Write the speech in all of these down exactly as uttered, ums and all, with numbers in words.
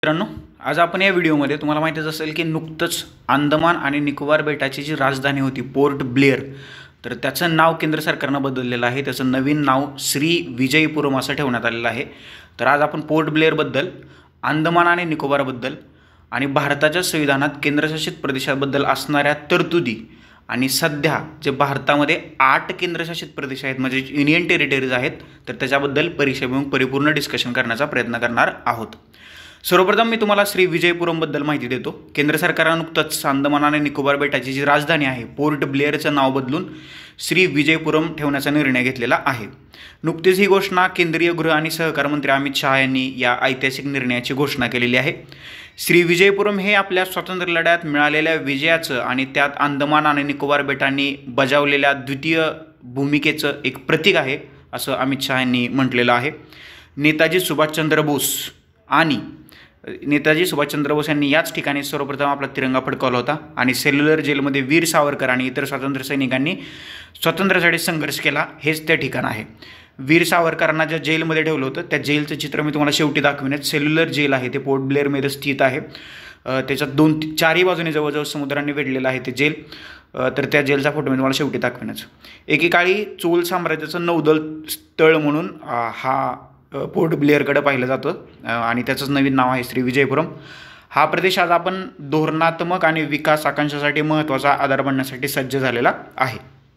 मित्रांनो, आज आपण या व्हिडिओमध्ये तुम्हाला माहितीच असेल की नुकतंच अंदमान आणि निकोबार बेटाची जी राजधानी होती पोर्ट ब्लेअर, तर त्याचं नाव केंद्र सरकारनं बदललेलं आहे। त्याचं नवीन नाव श्री विजयपुरम असं ठेवण्यात आलेलं आहे। तर आज आपण पोर्ट ब्लेअरबद्दल, अंदमान आणि निकोबारबद्दल आणि भारताच्या संविधानात केंद्रशासित प्रदेशाबद्दल असणाऱ्या तरतुदी आणि सध्या जे भारतामध्ये आठ केंद्रशासित प्रदेश आहेत म्हणजे युनियन टेरिटरीज आहेत, तर त्याच्याबद्दल परिक्षेमध्ये परिपूर्ण डिस्कशन करण्याचा प्रयत्न करणार आहोत। सर्वप्रथम मी तुम्हाला श्री विजयपुरमबद्दल माहिती देतो। केंद्र सरकारने नुकतंच अंदमान आणि निकोबार बेटाची जी राजधानी आहे पोर्ट ब्लेअरचं नाव बदलून श्री विजयपुरम ठेवण्याचा निर्णय घेतलेला आहे। नुकतीच ही घोषणा केंद्रीय गृह आणि सहकार मंत्री अमित शहा यांनी या ऐतिहासिक निर्णयाची घोषणा केलेली आहे। श्री विजयपुरम हे आपल्या स्वातंत्र्य लढ्यात मिळालेल्या विजयाचं आणि त्यात अंदमान आणि निकोबार बेटांनी बजावलेल्या द्वितीय भूमिकेचं एक प्रतीक आहे असं अमित शहा यांनी म्हटलेलं आहे। नेताजी सुभाषचंद्र बोस आणि नेताजी सुभाषचंद्र बोस यांनी याच ठिकाणी सर्वप्रथम आपला तिरंगा फडकवला होता आणि सेल्युलर जेलमध्ये वीर सावरकर आणि इतर स्वातंत्र्य सैनिकांनी स्वातंत्र्यासाठी संघर्ष केला, हेच ते ठिकाण आहे। वीर सावरकरांना ज्या जेलमध्ये ठेवलं होतं त्या जेलचं चित्र मी तुम्हाला शेवटी दाखविण्यात। सेल्युलर जेल आहे ते पोर्ट ब्लेअरमध्ये स्थित आहे। त्याच्यात दोन चारही बाजूने जवळजवळ समुद्राने वेढलेलं आहे ते जेल। तर त्या जेलचा फोटो मी तुम्हाला शेवटी दाखविण्याच। एकेकाळी चोल साम्राज्याचं नौदल स्थळ म्हणून हा पोर्ट ब्लेअरकडे पाहिलं जातं आणि त्याचंच नवीन नाव आहे श्री विजयपुरम। हा प्रदेश आज आपण धोरणात्मक आणि विकास आकांक्षासाठी महत्त्वाचा आधार बनण्यासाठी सज्ज झालेला आहे।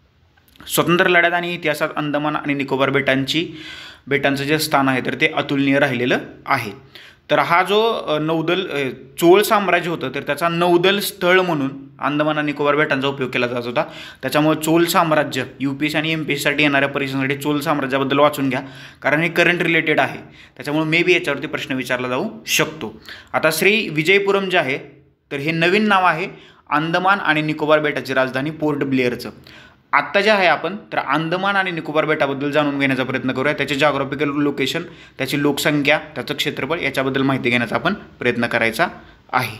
स्वतंत्र लढ्यात आणि इतिहासात अंदमान आणि निकोबार बेटांची बेटांचं जे स्थान आहे तर ते अतुलनीय राहिलेलं आहे। तर हा जो नौदल चोळ साम्राज्य होतं तर त्याचा नौदल स्थळ म्हणून अंदमान आणि निकोबार बेटांचा उपयोग केला जात होता। त्याच्यामुळे चोल साम्राज्य यूपीएससी आणि एमपीएससीसाठी येणाऱ्या परीक्षांसाठी चोल साम्राज्याबद्दल वाचून घ्या, कारण हे करंट रिलेटेड आहे। त्याच्यामुळे मे बी याच्यावरती प्रश्न विचारला जाऊ शकतो। आता श्री विजयपुरम जे आहे तर हे नवीन नाव आहे अंदमान आणि निकोबार बेटाची राजधानी पोर्ट ब्लेअरचं। आत्ता जे आहे आपण तर अंदमान आणि निकोबार बेटाबद्दल जाणून घेण्याचा प्रयत्न करूया। त्याचे जॉग्राफिकल लोकेशन, त्याची लोकसंख्या, त्याचं क्षेत्रफळ याच्याबद्दल माहिती घेण्याचा आपण प्रयत्न करायचा आहे।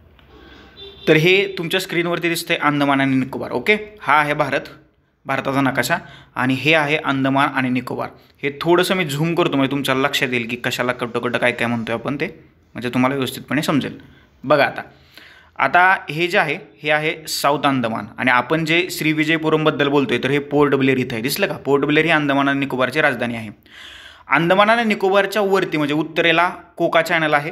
तर हे तुमच्या स्क्रीनवरती दिसतंय अंदमान आणि निकोबार। ओके, हा आहे भारत, भारताचा नकाशा आणि हे आहे अंदमान आणि निकोबार। हे थोडंसं मी झूम करतो म्हणजे तुमच्या लक्षात येईल की कशाला कटो कटो काय काय म्हणतोय आपण ते, म्हणजे तुम्हाला व्यवस्थितपणे समजेल। बघा आता आता हे जे आहे हे आहे साऊथ अंदमान आणि आपण जे श्री विजयपुरमबद्दल बोलतोय तर हे पोर्ट ब्लेअर इथं आहे, दिसलं का? पोर्ट ब्लेअर ही अंदमान आणि निकोबारची राजधानी आहे। अंदमान आणि निकोबारच्या वरती म्हणजे उत्तरेला कोका चॅनल आहे।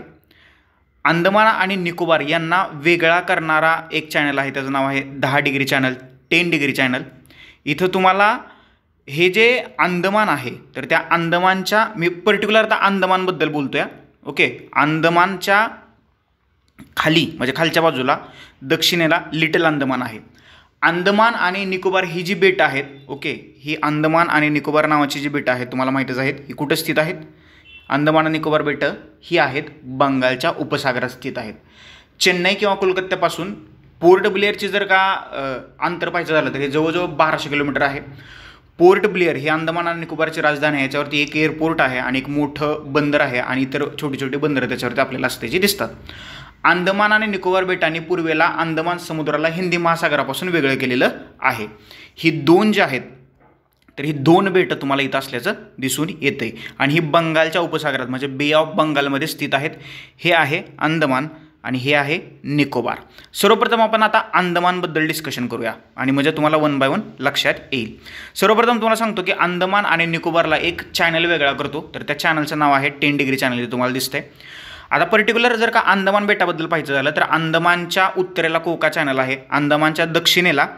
अंदमान आणि निकोबार यांना वेगळा करणारा एक चॅनल आहे, त्याचं नाव आहे दहा degree channel, ten degree channel. इथं तुम्हाला हे जे अंदमान आहे तर त्या अंदमानच्या, मी पर्टिक्युलर आता अंदमानबद्दल बोलतोय। ओके, अंदमानच्या खाली म्हणजे खालच्या बाजूला दक्षिणेला लिटल अंदमान आहे। अंदमान आणि निकोबार ही जी बेटं आहेत, ओके, ही अंदमान आणि निकोबार नावाची जी बेटं आहेत तुम्हाला माहीतच आहेत, ही कुठं स्थित आहेत? अंदमान आणि निकोबार बेटं ही आहेत बंगालच्या उपसागरात स्थित आहेत। चेन्नई किंवा कोलकात्यापासून पोर्ट ब्लेअरची जर का अंतर पाहायचं झालं तर हे जवळजवळ बाराशे किलोमीटर आहे। पोर्ट ब्लेअर ही अंदमान आणि निकोबारची राजधानी आहे। याच्यावरती एक एअरपोर्ट आहे आणि एक मोठं बंदर आहे आणि इतर छोटी छोटी बंदरं त्याच्यावरती आपल्याला असल्याची दिसतात। अंदमान आणि निकोबार बेटांनी पूर्वेला अंदमान समुद्राला हिंदी महासागरापासून वेगळं केलेलं आहे। ही दोन जे आहेत तर ही दोन बेटं तुम्हाला इथं असल्याचं दिसून येतंय आणि ही बंगालच्या उपसागरात म्हणजे बे ऑफ बंगालमध्ये स्थित आहेत। हे आहे अंदमान आणि हे आहे निकोबार। सर्वप्रथम आपण आता अंदमानबद्दल डिस्कशन करूया आणि म्हणजे तुम्हाला वन बाय वन लक्षात येईल। सर्वप्रथम तुम्हाला सांगतो की अंदमान आणि निकोबारला एक चॅनल वेगळा करतो, तर त्या चॅनलचं नाव आहे टेन डिग्री चॅनल, हे तुम्हाला दिसतंय। आता पर्टिक्युलर जर का अंदमान बेटाबद्दल पाहायचं झालं तर अंदमानच्या उत्तरेला कोका चॅनल आहे, अंदमानच्या दक्षिणेला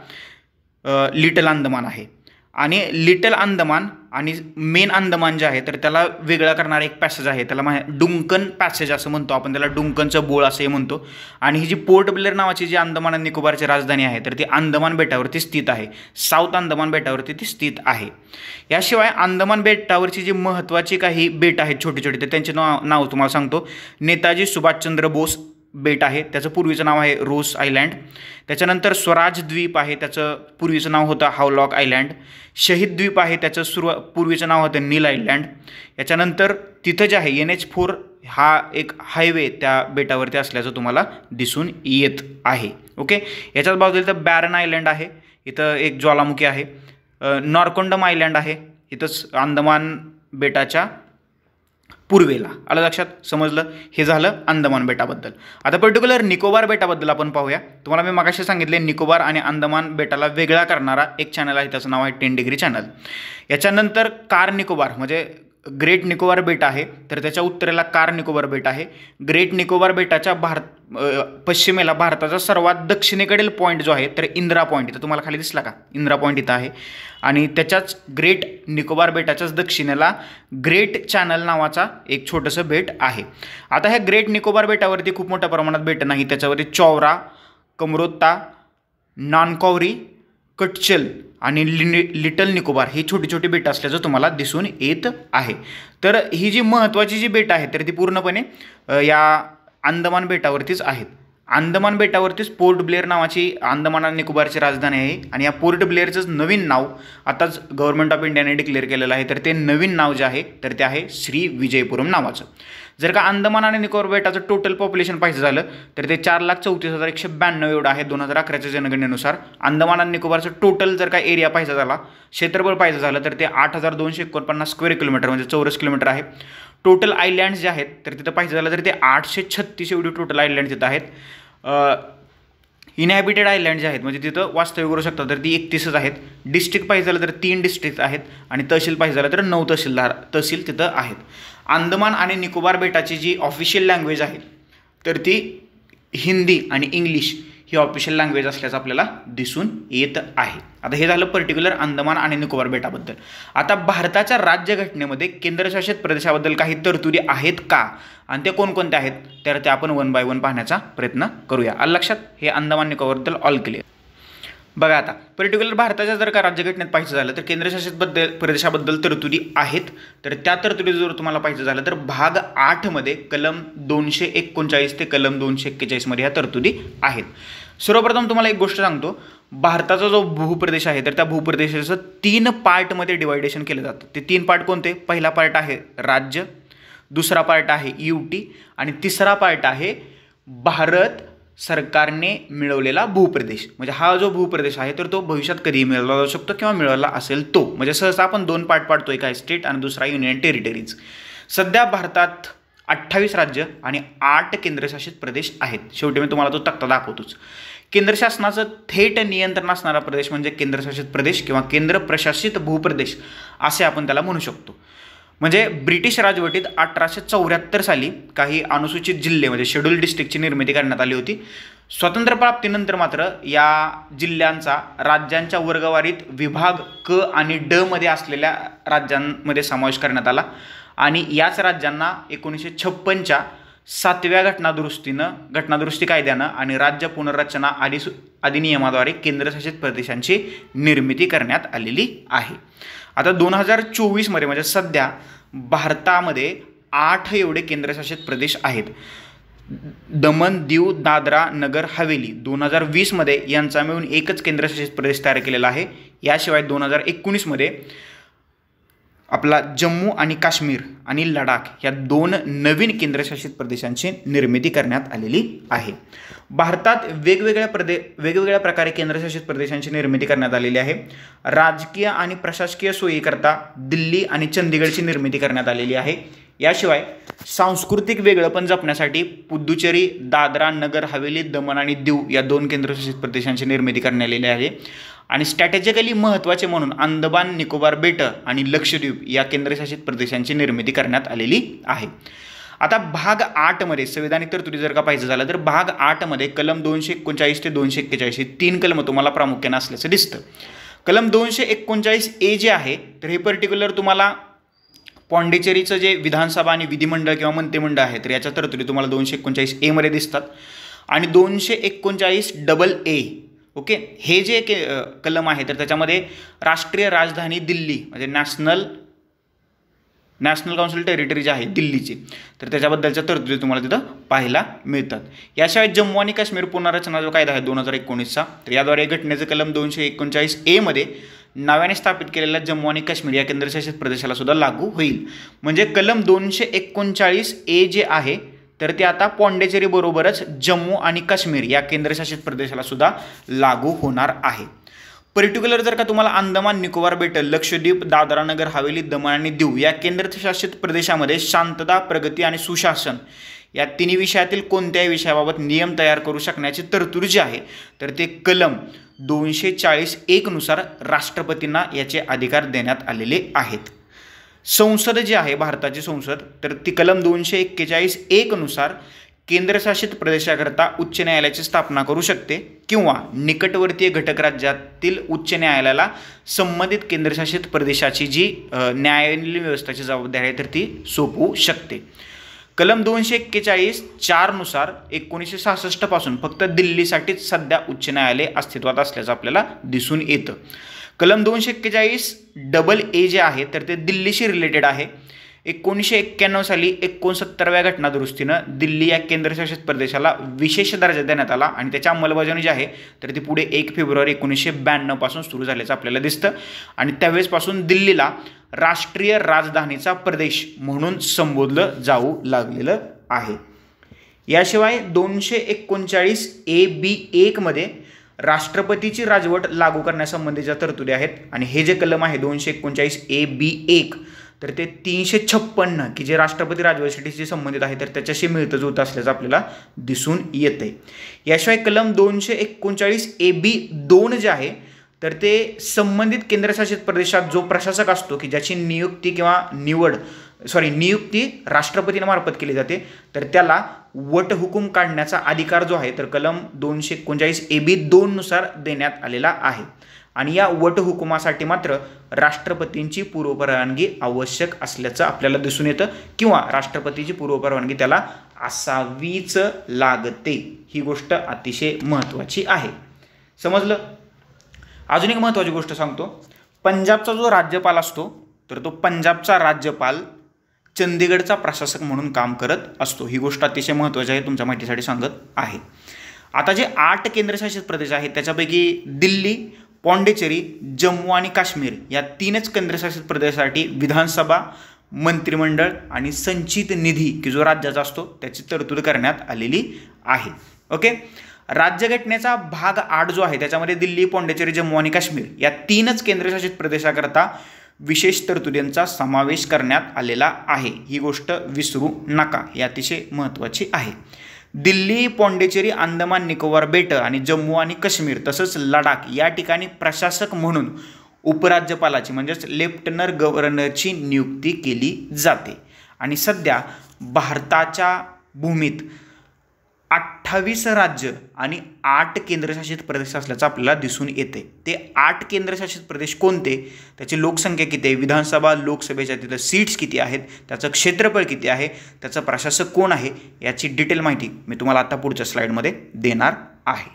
लिटल अंदमान आहे आणि लिटल अंदमान आणि मेन अंदमान जे आहे तर त्याला वेगळा करणारा एक पॅसेज आहे, त्याला मा डुंकन पॅसेज असं म्हणतो आपण, त्याला डुंकनचं बोळ असंही म्हणतो। आणि ही जी पोर्ट ब्लेअर नावाची जी अंदमान आणि निकोबारची राजधानी आहे तर ती अंदमान बेटावरती स्थित आहे, साऊथ अंदमान बेटावरती ती स्थित आहे। याशिवाय अंदमान बेटावरची जी महत्त्वाची काही बेट आहेत छोटी छोटी, तर त्यांचे नाव नाव तुम्हाला सांगतो। नेताजी सुभाषचंद्र बोस बेट आहे, त्याचं पूर्वीचं नाव आहे रोस आयलँड। त्याच्यानंतर स्वराज द्वीप आहे, त्याचं पूर्वीचं नाव होतं हावलॉक आयलँड। शहीद द्वीप आहे, त्याचं सुरुवा पूर्वीचं नाव होतं नील आयलँड। याच्यानंतर तिथं जे आहे एन एच फोर हा एक हायवे त्या बेटावरती असल्याचं तुम्हाला दिसून येत आहे। ओके, याच्याच बाजूला इथं बॅरन आयलँड आहे, इथं एक ज्वालामुखी आहे। नॉर्कोंडम आयलँड आहे, इथंच अंदमान बेटाच्या पूर्वेला. आलं लक्षात, समजलं. हे झालं अंदमान बेटाबद्दल. आता पर्टिक्युलर निकोबार बेटाबद्दल आपण पाहूया. तुम्हाला मी मागाशी सांगितले निकोबार आणि अंदमान बेटाला वेगळा करणारा एक चॅनल आहे, त्याचं नाव आहे टेन डिग्री चॅनल. याच्यानंतर कार निकोबार म्हणजे ग्रेट निकोबार बेट आहे, तर त्याच्या उत्तरेला कार निकोबार बेट आहे. ग्रेट निकोबार बेटाच्या भारत पश्चिमेला भारताचा सर्वात दक्षिणेकडील पॉईंट जो आहे तर इंदिरा पॉईंट, इथं तुम्हाला खाली दिसला का, इंदिरा पॉईंट इथं आहे. आणि त्याच्याच ग्रेट निकोबार बेटाच्याच दक्षिणेला ग्रेट चॅनल नावाचा एक छोटंसं बेट आहे. आता ह्या ग्रेट निकोबार बेटावरती खूप मोठ्या प्रमाणात बेट नाही, त्याच्यावरती चौरा, कमरोत्ता, नानकॉवरी, कटचल आणि लिटल निकोबार ही छोटी छोटी बेटं असल्याचं तुम्हाला दिसून येत आहे. तर ही जी महत्त्वाची जी बेटं आहेत तर ती पूर्णपणे या अंदमान बेटावरतीच आहेत. अंदमान बेटावरतीच पोर्ट ब्लेअर नावाची अंदमान आणि निकोबारची राजधानी आहे. आणि या पोर्ट ब्लेअरचं नवीन नाव आताच गव्हर्नमेंट ऑफ इंडियाने डिक्लेअर केलेलं आहे, तर ते नवीन नाव जे आहे तर ते आहे श्री विजयपुरम नावाचं. जर का अंदमान आणि निकोबार बेटाचं टोटल पॉप्युलेशन पाहिजे झालं तर ते चार लाख चौतीस हजार एकशे ब्याण्णव एवढं आहे दोन हजार अकराच्या जनगणनेनुसार. अंदमान आणि निकोबारचं टोटल जर का एरिया पाहिजे झाला, क्षेत्रफळ पाहिजे झालं तर ते आठ हजार दोनशे एकोणपन्नास स्क्वेअर किलोमीटर म्हणजे चौरस किलोमीटर आहे. टोटल आयलँड्स जे आहेत तर तिथं पाहिजे झालं तर ते आठशे छत्तीस एवढी टोटल आयलँड तिथं आहेत. इनहॅबिटेड आयलँड जे आहेत म्हणजे तिथं वास्तव्य करू शकतात तर ती एकतीसच आहेत. डिस्ट्रिक्ट पाहिजे झालं तर तीन डिस्ट्रिक्ट आहेत आणि तहसील पाहिजे झालं तर नऊ तहसीलदार तहसील तिथं आहेत. अंदमान आणि निकोबार बेटाची जी ऑफिशियल लँग्वेज आहे तर ती हिंदी आणि इंग्लिश ही ऑफिशियल लँग्वेज असल्याचं आपल्याला दिसून येत आहे. आता हे झालं पर्टिक्युलर अंदमान आणि निकोबार बेटाबद्दल. आता भारताच्या राज्यघटनेमध्ये केंद्रशासित प्रदेशाबद्दल काही तरतुदी आहेत का आणि ते कोणकोणते आहेत तर ते आपण वन बाय वन पाहण्याचा प्रयत्न करूया. आलं लक्षात, हे अंदमान निकोबारबद्दल ऑल क्लिअर. बघा आता पर्टिक्युलर भारताच्या जर का राज्यघटनेत पाहिजे झालं तर केंद्रशासित बद्दल प्रदेशाबद्दल तरतुदी आहेत. तर त्या तरतुदी जर तुम्हाला पाहिजे झालं तर भाग आठमध्ये कलम दोनशे एकोणचाळीस ते कलम दोनशे एक्केचाळीसमध्ये ह्या तरतुदी आहेत. सर्वप्रथम तुम्हाला एक गोष्ट सांगतो, भारताचा जो भूप्रदेश आहे तर त्या भूप्रदेशाचं तीन पार्टमध्ये डिवायडेशन केलं जातं. ते तीन पार्ट कोणते, पहिला पार्ट आहे राज्य, दुसरा पार्ट आहे यूटी आणि तिसरा पार्ट आहे भारत सरकारने मिळवलेला भूप्रदेश. म्हणजे हा जो भूप्रदेश आहे तर तो भविष्यात कधीही मिळवला जाऊ शकतो किंवा मिळवला असेल तो. म्हणजे सहसा आपण दोन पार्ट पाडतो, एक आहे स्टेट आणि दुसरा युनियन टेरिटरीज. सध्या भारतात अठ्ठावीस राज्य आणि आठ केंद्रशासित प्रदेश आहेत. शेवटी मी तुम्हाला तो तक्ता दाखवतोच. केंद्र शासनाचं थेट नियंत्रण असणारा प्रदेश म्हणजे केंद्रशासित प्रदेश किंवा केंद्र प्रशासित भूप्रदेश असे आपण त्याला म्हणू शकतो. म्हणजे ब्रिटिश राजवटीत अठराशे चौऱ्याहत्तर साली काही अनुसूचित जिल्हे म्हणजे शेड्यूल डिस्ट्रिक्टची निर्मिती करण्यात आली होती. स्वातंत्र्यप्राप्तीनंतर मात्र या जिल्ह्यांचा राज्यांच्या वर्गवारीत विभाग क आणि ड मध्ये असलेल्या राज्यांमध्ये समावेश करण्यात आला आणि याच राज्यांना एकोणीसशे छप्पनच्या सातव्या घटनादुरुस्तीनं घटनादुरुस्ती कायद्यानं आणि राज्य पुनर्रचना आदि अधिनियमाद्वारे केंद्रशासित प्रदेशांची निर्मिती करण्यात आलेली आहे. आता दोन हजार चोवीसमध्ये म्हणजे सध्या भारतामध्ये आठ एवढे केंद्रशासित प्रदेश आहेत. दमन, दीव, दादरा, नगर हवेली दोन हजार वीसमध्ये यांचा मिळून एकच केंद्रशासित प्रदेश तयार केलेला आहे. याशिवाय दोन हजार एकोणीसमध्ये आपला जम्मू आणि काश्मीर आणि लडाख या दोन नवीन केंद्रशासित प्रदेशांची निर्मिती करण्यात आलेली आहे. भारतात वेगवेगळ्या प्रदे वेगवेगळ्या प्रकारे केंद्रशासित प्रदेशांची निर्मिती करण्यात आलेली आहे. राजकीय आणि प्रशासकीय सोयीकरता दिल्ली आणि चंदीगडची निर्मिती करण्यात आलेली आहे. याशिवाय सांस्कृतिक वेगळेपण जपण्यासाठी पुदुचेरी, दादरा, नगर हवेली, दमन आणि दीव या दोन केंद्रशासित प्रदेशांची निर्मिती करण्यात आलेली आहे. आणि स्ट्रॅटेजिकली महत्त्वाचे म्हणून अंदमान निकोबार बेटं आणि लक्षद्वीप या केंद्रशासित प्रदेशांची निर्मिती करण्यात आलेली आहे. आता भाग आठमध्ये संविधानिक तरतुदी जर का पाहिजे झालं तर भाग आठमध्ये कलम दोनशे एकोणचाळीस ते दोनशे एक्केचाळीस हे तीन कलम तुम्हाला प्रामुख्याने असल्याचं दिसतं. कलम दोनशे एकोणचाळीस ए जे आहे तर हे पर्टिक्युलर तुम्हाला पॉंडिचेरीचं जे विधानसभा आणि विधिमंडळ किंवा मंत्रिमंडळ आहे तर याच्या तरतुदी तुम्हाला दोनशे एकोणचाळीस एमध्ये दिसतात. आणि दोनशे एकोणचाळीस डबल ए ओके हे जे के कलम आहे तर त्याच्यामध्ये राष्ट्रीय राजधानी दिल्ली म्हणजे नॅशनल नॅशनल काउन्सिल टेरिटरी जी आहे दिल्लीची तर त्याच्याबद्दलच्या तरतुदी तुम्हाला तिथं पाहायला मिळतात. याशिवाय जम्मू आणि काश्मीर पुनर्रचना जो कायदा आहे दोन हजार एकोणीसचा तर याद्वारे घटनेचं कलम दोनशे एकोणचाळीस एमध्ये नव्याने स्थापित केलेल्या जम्मू आणि काश्मीर या केंद्रशासित प्रदेशाला सुद्धा लागू होईल. म्हणजे कलम दोनशे एकोणचाळीस ए जे आहे तर ते आता पॉंडिचेरी बरोबरच जम्मू आणि काश्मीर या केंद्रशासित प्रदेशाला सुद्धा लागू होणार आहे. पर्टिक्युलर जर का तुम्हाला अंदमान निकोबार बेटं, लक्षद्वीप, दादरा नगर हवेली, दमण आणि दीव या केंद्रशासित प्रदेशामध्ये शांतता, प्रगती आणि सुशासन या तिन्ही विषयातील कोणत्याही विषयाबाबत नियम तयार करू शकण्याची तरतूद जी आहे तर ते कलम दोनशे चाळीस एक नुसार राष्ट्रपतींना याचे अधिकार देण्यात आलेले आहेत. संसद जी आहे भारताची संसद तर ती कलम दोनशे एक्केचाळीस एक नुसार केंद्रशासित प्रदेशाकरता उच्च न्यायालयाची स्थापना करू शकते किंवा निकटवर्तीय घटक राज्यातील उच्च न्यायालयाला संबंधित केंद्रशासित प्रदेशाची जी न्यायालयीन व्यवस्थेची जबाबदारी आहे तर ती सोपवू शकते. कलम दोनशे एक्केचाळीस चार नुसार एकोणीसशे सहासष्ट पासून फक्त दिल्लीसाठीच सध्या उच्च न्यायालय अस्तित्वात असल्याचं आपल्याला दिसून येतं. कलम दोनशे एक्केचाळीस डबल ए जे आहे तर ते दिल्लीशी रिलेटेड आहे. एकोणीसशे एक्क्याण्णव साली एकोणसत्तराव्या घटनादुरुस्तीनं दिल्ली या केंद्रशासित प्रदेशाला विशेष दर्जा देण्यात आला आणि त्याची अंमलबजावणी जी आहे तर ती पुढे एक फेब्रुवारी एकोणीसशे ब्याण्णव पासून सुरू झाल्याचं आपल्याला दिसतं आणि त्यावेळेसपासून दिल्लीला राष्ट्रीय राजधानीचा प्रदेश म्हणून संबोधलं जाऊ लागलेलं आहे. याशिवाय दोनशे एकोणचाळीस ए बी एकमध्ये राष्ट्रपतीची राजवट लागू करण्यासंबंधीच्या तरतुदी आहेत आणि हे जे कलम आहे दोनशे एकोणचाळीस ए बी एक तर ते तीनशे छप्पन्न की जे राष्ट्रपती राजवटीशी संबंधित आहे तर त्याच्याशी मिळतं जुळतं असल्याचं आपल्याला दिसून येते. याशिवाय कलम दोनशे एकोणचाळीस ए बी दोन जे आहे तर ते संबंधित केंद्रशासित प्रदेशात जो प्रशासक असतो की ज्याची नियुक्ती किंवा निवड सॉरी नियुक्ती राष्ट्रपतींमार्फत केली जाते तर त्याला वटहुकूम काढण्याचा अधिकार जो आहे तर कलम दोनशे एकोणचाळीस ए बी दोन नुसार देण्यात आलेला आहे आणि या वटहुकुमासाठी मात्र राष्ट्रपतींची पूर्वपरवानगी आवश्यक असल्याचं आपल्याला दिसून येतं किंवा राष्ट्रपतीची पूर्वपरवानगी त्याला असावीच लागते. ही गोष्ट अतिशय महत्त्वाची आहे. समजलं. अजून एक महत्त्वाची गोष्ट सांगतो. पंजाबचा जो राज्यपाल असतो तर तो पंजाबचा राज्यपाल चंदीगडचा प्रशासक म्हणून काम करत असतो. ही गोष्ट अतिशय महत्त्वाची आहे, तुमच्या माहितीसाठी सांगत आहे. आता जे आठ केंद्रशासित प्रदेश आहेत त्याच्यापैकी दिल्ली, पॉंडिचेरी, जम्मू आणि काश्मीर या तीनच केंद्रशासित प्रदेशासाठी विधानसभा, मंत्रिमंडळ आणि संचित निधी की जो राज्याचा असतो त्याची तरतूद करण्यात आलेली आहे. ओके. राज्यघटनेचा भाग आठ जो आहे त्याच्यामध्ये दिल्ली, पॉंडिचेरी, जम्मू आणि काश्मीर या तीनच केंद्रशासित प्रदेशाकरता विशेष तरतुदींचा समावेश करण्यात आलेला आहे. ही गोष्ट विसरू नका, ही अतिशय महत्त्वाची आहे. दिल्ली, पॉंडिचेरी, अंदमान निकोबार बेटं आणि जम्मू आणि काश्मीर तसंच लडाख या ठिकाणी प्रशासक म्हणून उपराज्यपालाची म्हणजेच लेफ्टनंट गव्हर्नरची नियुक्ती केली जाते आणि सध्या भारताच्या भूमीत अठ्ठावीस राज्य आणि आठ केंद्रशासित प्रदेश असल्याचं आपल्याला दिसून येते. ते आठ केंद्रशासित प्रदेश कोणते, त्याची लोकसंख्या किती आहे, विधानसभा लोकसभेच्या तिथं सीट्स किती आहेत, त्याचं क्षेत्रफळ किती आहे, त्याचं प्रशासक कोण आहे याची डिटेल माहिती मी तुम्हाला आता पुढच्या स्लाईडमध्ये देणार आहे.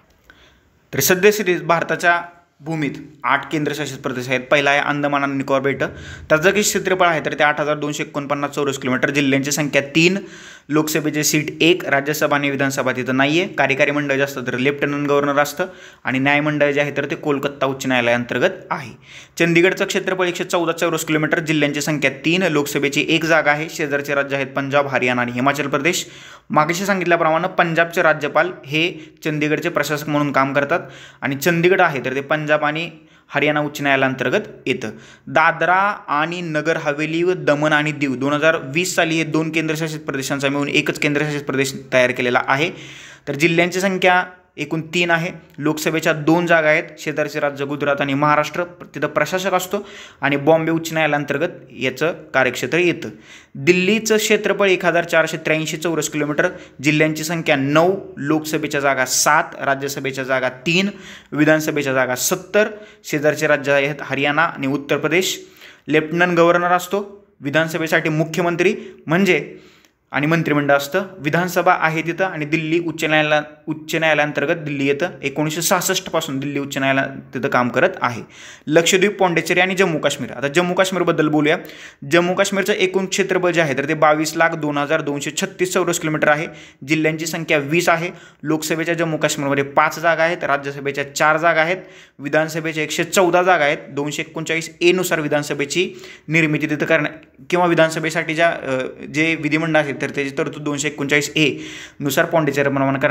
तर सध्या भारताच्या भूमीत आठ केंद्रशासित प्रदेश आहेत. पहिला आहे अंदमान आणि निकोबार बेटं. त्याचं जे क्षेत्रफळ आहे तर ते आठ हजार दोनशे एकोणपन्नास चौरस किलोमीटर. जिल्ह्यांची संख्या तीन, लोकसभेचे सीट एक, राज्यसभा आणि विधानसभा तिथं नाही आहे. कार्यकारी मंडळ जे असतं तर लेफ्टनंट गव्हर्नर असतं आणि न्यायमंडळ जे आहे तर ते कोलकाता उच्च न्यायालयाअंतर्गत आहे. चंदीगडचं क्षेत्रफळ एकशे चौदा चौरस किलोमीटर. जिल्ह्यांची संख्या तीन, लोकसभेची एक जागा आहे. शेजारचे राज्य आहेत पंजाब, हरियाणा आणि हिमाचल प्रदेश. मागेशी सांगितल्याप्रमाणे पंजाबचे राज्यपाल हे चंदीगडचे प्रशासक म्हणून काम करतात आणि चंदीगड आहे तर ते पंजाब आणि हरियाणा उच्च न्यायालयाअंतर्गत येतं. दादरा आणि नगर हवेली व दमण आणि दीव दोन हजार वीस साली हे दोन केंद्रशासित प्रदेशांचा मिळून एकच केंद्रशासित प्रदेश तयार केलेला आहे. तर जिल्ह्यांची संख्या एकूण तीन आहे. लोकसभेच्या दोन जागा आहेत. शेजारचे राज्य गुजरात आणि महाराष्ट्र तिथं प्रशासक असतो आणि बॉम्बे उच्च न्यायालयाअंतर्गत याचं कार्यक्षेत्र येतं. दिल्लीचं क्षेत्रफळ एक हजार चारशे त्र्याऐंशी चौरस किलोमीटर. जिल्ह्यांची संख्या नऊ, लोकसभेच्या जागा सात, राज्यसभेच्या जागा तीन, विधानसभेच्या जागा सत्तर. शेजारचे राज्य आहेत हरियाणा आणि उत्तर प्रदेश. लेफ्टनंट गव्हर्नर असतो. विधानसभेसाठी मुख्यमंत्री म्हणजे आणि मंत्रिमंडळ असतं. विधानसभा आहे तिथं आणि दिल्ली उच्च न्यायालया उच्च न्यायालयाअंतर्गत दिल्ली येतं. एकोणीसशे सहासष्ट पासून दिल्ली उच्च न्यायालय तिथं काम करत आहे. लक्षद्वीप, पॉंडिचेरी आणि जम्मू काश्मीर. आता जम्मू काश्मीरबद्दल बोलूया. जम्मू काश्मीरचं एकूण क्षेत्रफळ जे आहे तर ते बावीस लाख दोन हजार दोनशे छत्तीस चौरस किलोमीटर आहे. जिल्ह्यांची संख्या वीस आहे. लोकसभेच्या जम्मू काश्मीरमध्ये पाच जागा आहेत. राज्यसभेच्या चार जागा आहेत. विधानसभेच्या एकशे चौदा जागा आहेत. दोनशे एकोणचाळीस ए नुसार विधानसभेची निर्मिती तिथं करण्या किंवा विधानसभेसाठी ज्या जे विधिमंडळ आहेत तर त्याची तरतूद दोनशे एकोणचाळीस ए नुसार पॉंडिचेरी प्रमाणे करण्यात आलेली आहे.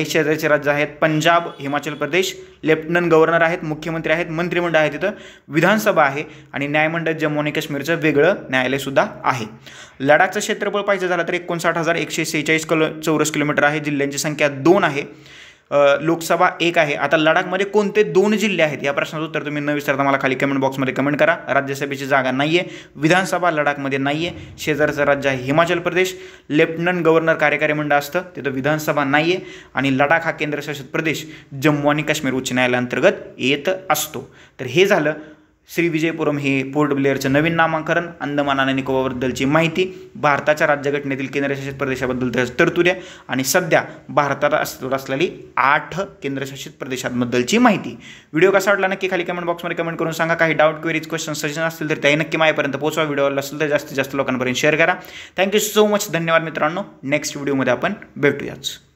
आहे. शेजारचे राज्य आहेत पंजाब, हिमाचल प्रदेश, लेफ्टनंट गव्हर्नर आहेत, मुख्यमंत्री आहेत, मंत्रिमंडळ आहे, तिथं विधानसभा आहे आणि न्यायमंडळ जम्मू आणि काश्मीरचं वेगळं न्यायालयसुद्धा आहे. लडाखचं क्षेत्रफळ पाहिजे झालं तर एकोणसाठ हजार एकशे सेहेचाळीस किलो चौरस किलोमीटर आहे. जिल्ह्यांची संख्या दोन आहे. लोकसभा एक आहे. आता लडाखमध्ये कोणते दोन जिल्हे आहेत या प्रश्नाचं उत्तर तुम्ही न विसरता मला खाली कमेंट बॉक्समध्ये कमेंट करा. राज्यसभेची जागा नाही आहे, विधानसभा लडाखमध्ये नाही आहे. शेजारचं राज्य आहे हिमाचल प्रदेश, लेफ्टनंट गव्हर्नर कार्यकारी मंडळ असतं, तिथं विधानसभा नाही आहे आणि लडाख हा केंद्रशासित प्रदेश जम्मू आणि काश्मीर उच्च न्यायालयाअंतर्गत येत असतो. तर हे झालं श्रीविजयपुरम हे पोर्ट ब्लेअरचं नवीन नामांकन, अंदमान आणि निकोबारबद्दलची माहिती, भारताच्या राज्यघटनेतील केंद्रशासित प्रदेशाबद्दल तरतुद्या आणि सध्या भारतात अस्तित्वात असलेली आठ केंद्रशासित प्रदेशांबद्दलची माहिती. व्हिडिओ कसा वाटला नक्की खाली कमेंट बॉक्समध्ये कमेंट करून सांगा. काही डाऊट, क्वेरीज, क्वेश्चन, सजेशन असतील तर त्याही नक्की माझ्यापर्यंत पोहोचवा. व्हिडिओ असेल तर जास्तीत जास्त लोकांपर्यंत शेअर करा. Thank you so much. धन्यवाद मित्रांनो. नेक्स्ट व्हिडिओमध्ये आपण भेटूयाच.